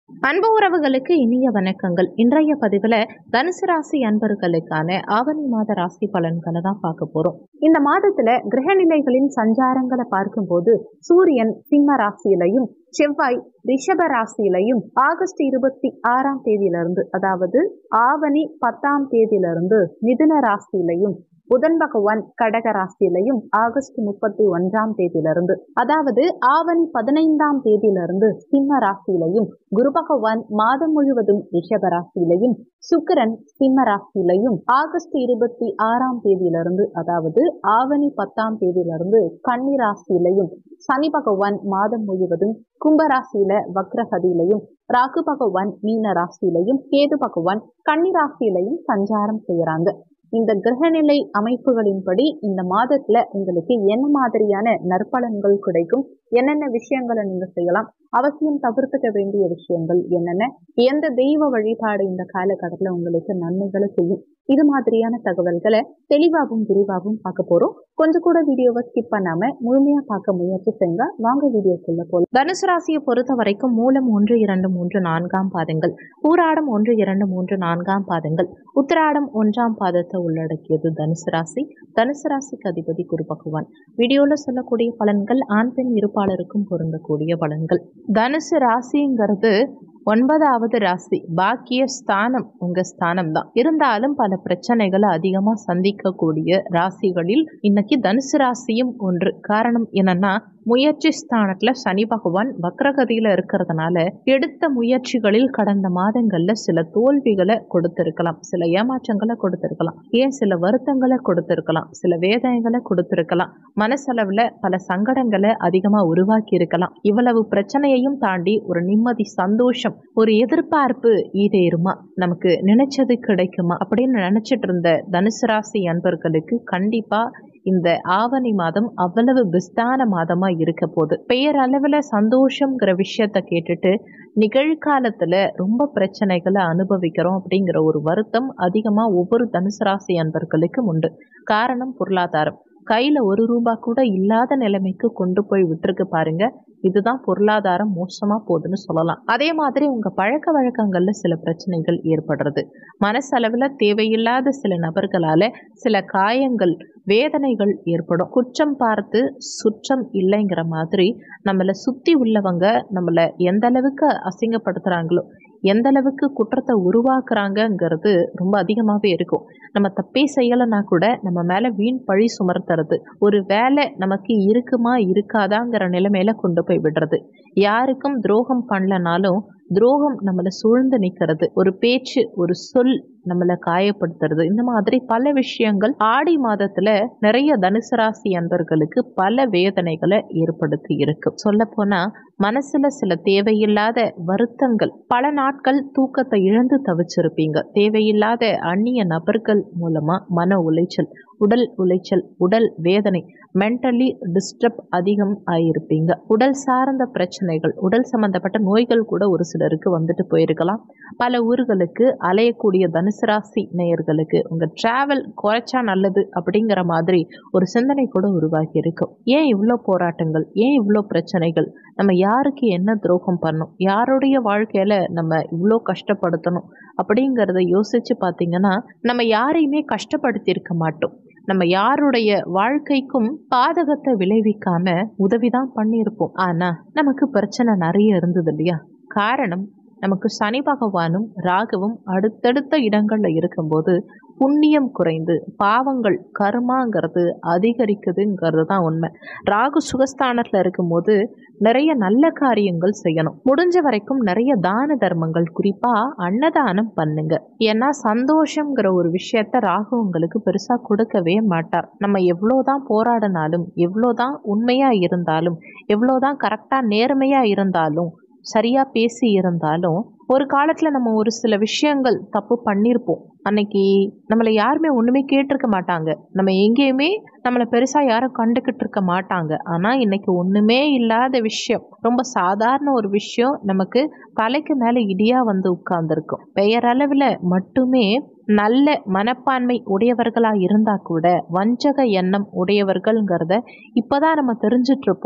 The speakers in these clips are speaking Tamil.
அன்பு உறவுகளுக்கு இனிய வணக்கங்கள். இன்றைய பதிவுல தனுசு ராசி அன்பர்களுக்கான ஆவணி மாத ராசி பலன்களை தான் பார்க்க போறோம். இந்த மாதத்துல கிரக நிலைகளின் சஞ்சாரங்களை பார்க்கும்போது சூரியன் சிம்ம ராசியிலையும் செவ்வாய் ரிஷப ராசியிலையும் ஆகஸ்ட் 26ஆம் தேதியிலிருந்து, அதாவது ஆவணி 10ஆம் தேதியிலிருந்து மிதுன ராசியிலையும், புதன் பகவான் கடக ராசியிலையும் ஆகஸ்ட் 31ஆம் தேதியிலிருந்து, அதாவது ஆவணி 15ஆம் தேதியிலிருந்து சிம்ம ராசியிலையும், குரு பகவான் மாதம் முழுவதும் ரிஷப ராசியிலையும், சுக்கிரன் சிம்ம ராசியிலையும் ஆகஸ்ட் 26ஆம் தேதியிலிருந்து, அதாவது ஆவணி 10ஆம் தேதியிலிருந்து கன்னி ராசியிலையும், சனி பகவான் மாதம் முழுவதும் கும்பராசியில வக்ரகதியிலையும், ராகு பகவான் மீன ராசியிலையும், கேது பகவான் கன்னி ராசியிலையும் சஞ்சாரம் செய்யறாங்க. இந்த கிரகநிலை அமைப்புகளின்படி இந்த மாதத்துல உங்களுக்கு என்ன மாதிரியான நற்பலன்கள் கிடைக்கும், என்னென்ன விஷயங்களை நீங்க செய்யலாம், அவசியம் தவிர்த்துக்க வேண்டிய விஷயங்கள் என்னென்ன, எந்த தெய்வ வழிபாடு இந்த காலகட்டத்துல உங்களுக்கு நன்மைகளை செய்யும், இது மாதிரியான தகவல்களை தெளிவாகவும் விரிவாகவும் பார்க்க போறோம். கொஞ்சம் கூட வீடியோவை ஸ்கிப் பண்ணாம முழுமையா பார்க்க முயற்சி செஞ்சா வாங்க வீடியோக்குள்ள போல. தனுசு ராசியை பொறுத்த வரைக்கும் மூலம் 1, 2, 3, 4ஆம் பாதங்கள், பூராடம் 1, 2, 3, 4ஆம் பாதங்கள், உத்திராடம் 1ஆம் பாதத்தை உள்ளடக்கியது தனுசு ராசி. தனுசு ராசிக்கு அதிபதி குரு பகவான். வீடியோல சொல்லக்கூடிய பலன்கள் ஆண் பெண் இருப்பாளருக்கும் பொருந்தக்கூடிய பலன்கள். தனுசு ராசிங்கிறது 9வது ராசி, பாக்கிய ஸ்தானம் உங்க ஸ்தானம் தான். இருந்தாலும் பல பிரச்சனைகளை அதிகமா சந்திக்கக்கூடிய ராசிகளில் இன்னைக்கு தனுசு ராசியும் ஒன்று. காரணம் என்னன்னா, முயற்சி ஸ்தானத்துல சனி பகவான் வக்ரகதியில இருக்கிறதுனால எடுத்த முயற்சிகளில் கடந்த மாதங்கள்ல சில தோல்விகளை கொடுத்திருக்கலாம், சில ஏமாற்றங்களை கொடுத்திருக்கலாம், ஏன் சில வருத்தங்களை கொடுத்திருக்கலாம், சில வேதனைகளை கொடுத்திருக்கலாம், மனசளவுல பல சங்கடங்களை அதிகமா உருவாக்கி இருக்கலாம். இவ்வளவு பிரச்சனையையும் தாண்டி ஒரு நிம்மதி, சந்தோஷம், ஒரு எதிர்பார்ப்பு ஈடேறுமா, நமக்கு நினைச்சது கிடைக்குமா அப்படின்னு நினைச்சிட்டு இருந்த தனுசு ராசி அன்பர்களுக்கு கண்டிப்பா இந்த ஆவணி மாதம் அவ்வளவு பெஸ்டான மாதமா இருக்க போகுது. பெயரளவுல சந்தோஷம்ங்கிற விஷயத்த கேட்டுட்டு நிகழ்காலத்துல ரொம்ப பிரச்சனைகளை அனுபவிக்கிறோம் அப்படிங்கிற ஒரு வருத்தம் அதிகமா ஒவ்வொரு தனுசு ராசி அன்பர்களுக்கும் உண்டு. காரணம் பொருளாதாரம். கையில 1 ரூபாய் கூட இல்லாத நிலைமைக்கு கொண்டு போய் விட்டுருக்கு பாருங்க. இதுதான் பொருளாதாரம் மோசமா போகுதுன்னு சொல்லலாம். அதே மாதிரி உங்க பழக்க வழக்கங்கள்ல சில பிரச்சனைகள் ஏற்படுறது, மனசளவுல தேவையில்லாத சில நபர்களால சில காயங்கள், வேதனைகள் ஏற்படும். குற்றம் பார்த்து சுற்றம் இல்லைங்கிற மாதிரி நம்மளை சுத்தி உள்ளவங்க நம்மளை எந்த அளவுக்கு அசிங்கப்படுத்துறாங்களோ, எந்த அளவுக்கு குற்றத்தை உருவாக்குறாங்கிறது ரொம்ப அதிகமாகவே இருக்கும். நம்ம தப்பே செய்யலைன்னா கூட நம்ம மேலே வீண் பழி சுமர்த்துறது, ஒரு வேலை நமக்கு இருக்குமா இருக்காதாங்கிற நிலைமையில கொண்டு போய் விடுறது, யாருக்கும் துரோகம் பண்ணலனாலும் துரோகம் நம்மளை சூழ்ந்து நிற்கிறது, ஒரு பேச்சு, ஒரு சொல் நம்மளை காயப்படுத்துறது, இந்த மாதிரி பல விஷயங்கள் ஆடி மாதத்துல நிறைய தனுசு ராசி அன்பர்களுக்கு பல வேதனைகளை ஏற்படுத்தி இருக்கு. சொல்ல போனா மனசுல சில தேவையில்லாத வருத்தங்கள், பல நாட்கள் தூக்கத்தை இழந்து தவிச்சிருப்பீங்க. தேவையில்லாத அந்நிய நபர்கள் மூலமா மன உளைச்சல், உடல் உளைச்சல், உடல் வேதனை, மென்டலி டிஸ்டர்ப் அதிகம் ஆயிருப்பீங்க. உடல் சார்ந்த பிரச்சனைகள், உடல் சம்பந்தப்பட்ட நோய்கள் கூட ஒரு சிலருக்கு வந்துட்டு போயிருக்கலாம். பல ஊர்களுக்கு அலையக்கூடிய தனுசு ராசி நேயர்களுக்கு உங்க டிராவல் குறைச்சா நல்லது அப்படிங்கிற மாதிரி ஒரு சிந்தனை கூட உருவாகி இருக்கும். ஏன் இவ்வளோ போராட்டங்கள், ஏன் இவ்வளோ பிரச்சனைகள், நம்ம யாருக்கு என்ன துரோகம் பண்ணோம், யாருடைய வாழ்க்கையில நம்ம இவ்வளோ கஷ்டப்படுத்தணும் அப்படிங்கிறத யோசிச்சு பார்த்தீங்கன்னா நம்ம யாரையுமே கஷ்டப்படுத்தி இருக்க மாட்டோம். நம்ம யாருடைய வாழ்க்கைக்கும் பாதகத்தை விளைவிக்காம உதவிதான் பண்ணியிருப்போம். ஆனா நமக்கு பிரச்சனை நிறைய இருந்தது இல்லையா? காரணம், நமக்கு சனி பகவானும் ராகுவும் அடுத்தடுத்த இடங்கள்ல இருக்கும்போது புண்ணியம் குறைந்து பாவங்கள், கர்மாங்கிறது அதிகரிக்குதுங்கிறது தான் உண்மை. ராகு சுகஸ்தானத்துல இருக்கும்போது நிறைய நல்ல காரியங்கள் செய்யணும். முடிஞ்ச வரைக்கும் நிறைய தான தர்மங்கள், குறிப்பா அன்னதானம் பண்ணுங்க. ஏன்னா சந்தோஷங்கிற ஒரு விஷயத்த ராகு உங்களுக்கு பெருசா கொடுக்கவே மாட்டார். நம்ம எவ்வளோதான் போராடினாலும், எவ்வளோதான் உண்மையா இருந்தாலும், எவ்வளோதான் கரெக்டா நேர்மையா இருந்தாலும், சரியா பேசி இருந்தாலும், ஒரு காலத்துல நம்ம ஒரு சில விஷயங்கள் தப்பு பண்ணியிருப்போம். அன்னைக்கு நம்மளை யாருமே ஒண்ணுமே கேட்டிருக்க மாட்டாங்க, நம்ம எங்கேயுமே நம்மளை பெருசா யாரும் கண்டுக்கிட்டு இருக்க மாட்டாங்க. ஆனா இன்னைக்கு ஒண்ணுமே இல்லாத விஷயம், ரொம்ப சாதாரண ஒரு விஷயம் நமக்கு தலைக்கு மேல இடியா வந்து உட்கார்ந்துருக்கும். பெயரளவுல மட்டுமே நல்ல மனப்பான்மை உடையவர்களா இருந்தா கூட வஞ்சக எண்ணம் உடையவர்கள்ங்கிறத இப்பதான் நம்ம தெரிஞ்சிட்டு இருப்போம்.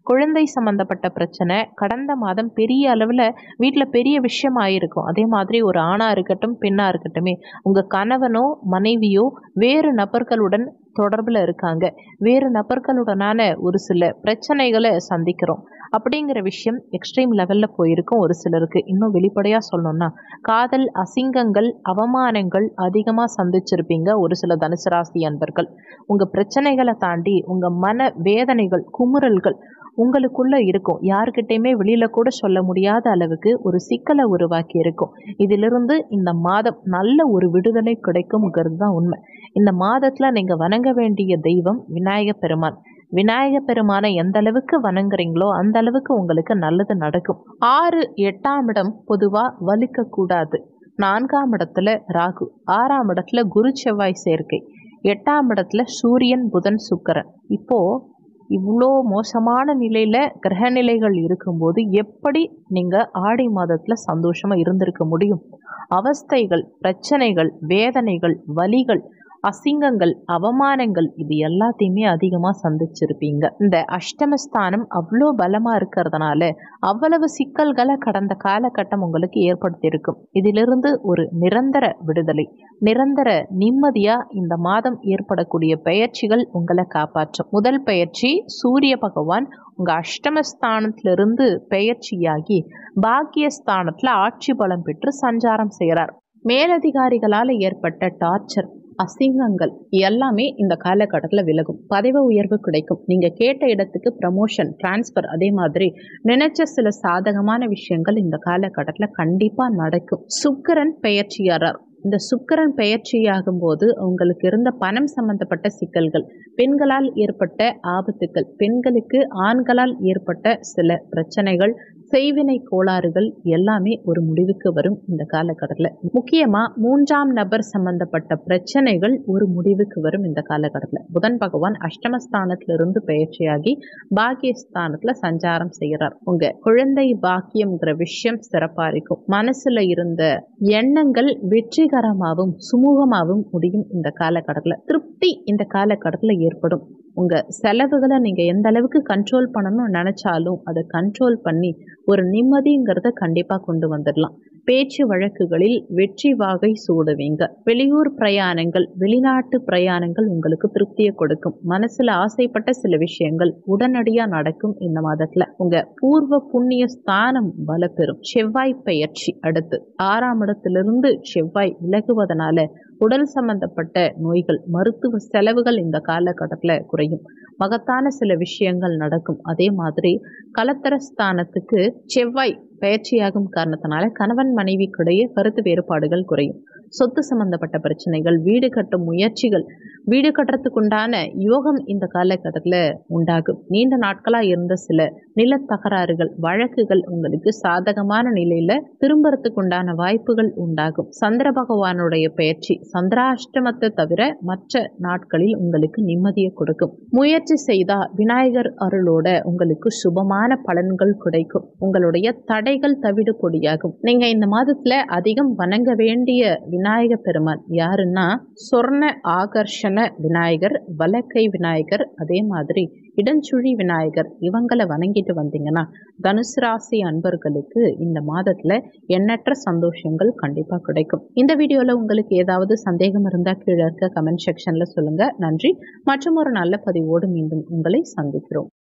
குழந்தை சம்பந்தப்பட்ட பிரச்சனை கடந்த மாதம் பெரிய அளவில் வீட்டில் பெரிய விஷயம் ஆயிருக்கும். அதே மாதிரி ஒரு ஆணா இருக்கட்டும் பெண்ணா இருக்கட்டுமே, உங்கள் கணவனோ மனைவியோ வேறு நபர்களுடன் தொடர்பில் இருக்காங்க, வேறு நபர்களுடனான ஒரு சில பிரச்சனைகளை சந்திக்கிறோம் அப்படிங்கிற விஷயம் எக்ஸ்ட்ரீம் லெவலில் போயிருக்கும். ஒரு சிலருக்கு இன்னும் வெளிப்படையாக சொல்லணும்னா காதல் அசிங்கங்கள் அவமானங்கள் அதிகமாக சந்திச்சிருப்பீங்க. ஒரு சில தனுசு ராசி அன்பர்கள் உங்கள் பிரச்சனைகளை தாண்டி உங்கள் மன வேதனைகள் குமுறல்கள் உங்களுக்குள்ள இருக்கும். யாருக்கிட்டையுமே வெளியில கூட சொல்ல முடியாத அளவுக்கு ஒரு சிக்கலை உருவாக்கி இருக்கும். இதிலிருந்து இந்த மாதம் நல்ல ஒரு விடுதலை கிடைக்கும்ங்கிறது தான் உண்மை. இந்த மாதத்துல நீங்க வணங்க வேண்டிய தெய்வம் விநாயக பெருமான். விநாயக பெருமானை எந்த அளவுக்கு வணங்குறீங்களோ அந்த அளவுக்கு உங்களுக்கு நல்லது நடக்கும். 6 8ஆம் இடம் பொதுவா வலிக்க கூடாது. 4ஆம் இடத்துல ராகு, 6ஆம் இடத்துல குரு செவ்வாய் சேர்க்கை, 8ஆம் இடத்துல சூரியன் புதன் சுக்கிரன். இப்போ இவ்வளோ மோசமான நிலையில் கிரக நிலைகள் இருக்கும்போது எப்படி நீங்கள் ஆடி மாதத்தில் சந்தோஷமாக இருந்திருக்க முடியும்? அவஸ்தைகள், பிரச்சனைகள், வேதனைகள், வலிகள், அசிங்கங்கள், அவமானங்கள் இது எல்லாத்தையுமே அதிகமாக சந்திச்சிருப்பீங்க. இந்த அஷ்டமஸ்தானம் அவ்வளோ பலமாக இருக்கிறதுனால அவ்வளவு சிக்கல்களை கடந்த காலகட்டம் உங்களுக்கு ஏற்படுத்தியிருக்கும். இதிலிருந்து ஒரு நிரந்தர விடுதலை, நிரந்தர நிம்மதியாக இந்த மாதம் ஏற்படக்கூடிய பயிற்சிகள் உங்களை காப்பாற்றும். முதல் பயிற்சி, சூரிய பகவான் உங்கள் அஷ்டமஸ்தானத்திலிருந்து பயிற்சியாகி பாக்கியஸ்தானத்தில் ஆட்சி பலம் பெற்று சஞ்சாரம் செய்கிறார். மேலதிகாரிகளால் ஏற்பட்ட டார்ச்சர், அசிங்கங்கள் எல்லாமே இந்த காலகட்டத்தில் விலகும். பதவி உயர்வு கிடைக்கும். நீங்கள் கேட்ட இடத்துக்கு ப்ரமோஷன், டிரான்ஸ்ஃபர், அதே மாதிரி நினைச்ச சில சாதகமான விஷயங்கள் இந்த காலகட்டத்தில் கண்டிப்பாக நடக்கும். சுக்கிரன் பெயர்ச்சியாளர். இந்த சுக்கிரன் பெயர்ச்சியாகும் போது உங்களுக்கு இருந்த பணம் சம்பந்தப்பட்ட சிக்கல்கள், பெண்களால் ஏற்பட்ட ஆபத்துக்கள், பெண்களுக்கு ஆண்களால் ஏற்பட்ட சில பிரச்சனைகள், செய்வினை கோளாறுகள் எல்லாமே ஒரு முடிவுக்கு வரும் இந்த காலகட்டத்தில். முக்கியமாக 3ஆம் நபர் சம்பந்தப்பட்ட பிரச்சனைகள் ஒரு முடிவுக்கு வரும் இந்த காலகட்டத்தில். புதன் பகவான் அஷ்டமஸ்தானத்திலிருந்து பயிற்சியாகி பாக்கியஸ்தானத்தில் சஞ்சாரம் செய்கிறார். உங்க குழந்தை பாக்கியம்ங்கிற விஷயம் சிறப்பாக இருக்கும். மனசுல இருந்த எண்ணங்கள் வெற்றிகரமாகவும் சுமூகமாகவும் முடியும் இந்த காலகட்டத்தில். திருப்தி இந்த காலகட்டத்தில் ஏற்படும். உங்கள் செலவுகளை நீங்கள் எந்த அளவுக்கு கண்ட்ரோல் பண்ணணும்னு நினச்சாலும் அதை கண்ட்ரோல் பண்ணி ஒரு நிம்மதிங்கிறத கண்டிப்பாக கொண்டு வந்துடலாம். பேச்சு வழக்குகளில் வெற்றி வாகை சூடுவீங்க. வெளியூர் பிரயாணங்கள், வெளிநாட்டு பிரயாணங்கள் உங்களுக்கு திருப்தியை கொடுக்கும். மனசில் ஆசைப்பட்ட சில விஷயங்கள் உடனடியாக நடக்கும் இந்த மாதத்தில். உங்கள் பூர்வ புண்ணிய ஸ்தானம் பலப்பெறும். செவ்வாய் பயிற்சி அடுத்து 6ஆம் இடத்திலிருந்து செவ்வாய் விலகுவதனால உடல் சம்பந்தப்பட்ட நோய்கள், மருத்துவ செலவுகள் இந்த காலகட்டத்தில் குறையும். மகத்தான சில விஷயங்கள் நடக்கும். அதே மாதிரி கலத்தரஸ்தானத்துக்கு செவ்வாய் பயிற்சியாகும் காரணத்தினால கணவன் மனைவிக்கிடையே கருத்து வேறுபாடுகள் குறையும். சொத்து சம்பந்தப்பட்ட பிரச்சனைகள், வீடு கட்டும் முயற்சிகள், வீடு கட்டுறதுக்குண்டான யோகம் இந்த காலகட்டத்தில் உண்டாகும். நீண்ட நாட்களாக இருந்த சில நில தகராறுகள், வழக்குகள் உங்களுக்கு சாதகமான நிலையில் திரும்புறதுக்குண்டான வாய்ப்புகள் உண்டாகும். சந்திர பகவானுடைய பயிற்சி சந்திராஷ்டமத்தை தவிர மற்ற நாட்களில் உங்களுக்கு நிம்மதியை கொடுக்கும். முயற்சி செய்தால் விநாயகர் அருளோட உங்களுக்கு சுபமான பலன்கள் கிடைக்கும். உங்களுடைய தடைகள் தவிடு பொடியாகும். நீங்கள் இந்த மாதத்தில் அதிகம் வணங்க வேண்டிய விநாயக பெருமான் யாருன்னா சொர்ண ஆகர்ஷண விநாயகர், வலக்கை விநாயகர், அதே மாதிரி இடஞ்சுழி விநாயகர். இவங்களை வணங்கிட்டு வந்தீங்கன்னா தனுசு ராசி அன்பர்களுக்கு இந்த மாதத்துல எண்ணற்ற சந்தோஷங்கள் கண்டிப்பா கிடைக்கும். இந்த வீடியோல உங்களுக்கு ஏதாவது சந்தேகம் இருந்தா கீழே இருக்க கமெண்ட் செக்ஷன்ல சொல்லுங்க. நன்றி. மற்றும் ஒரு நல்ல பதிவோடு மீண்டும் உங்களை சந்திக்கிறோம்.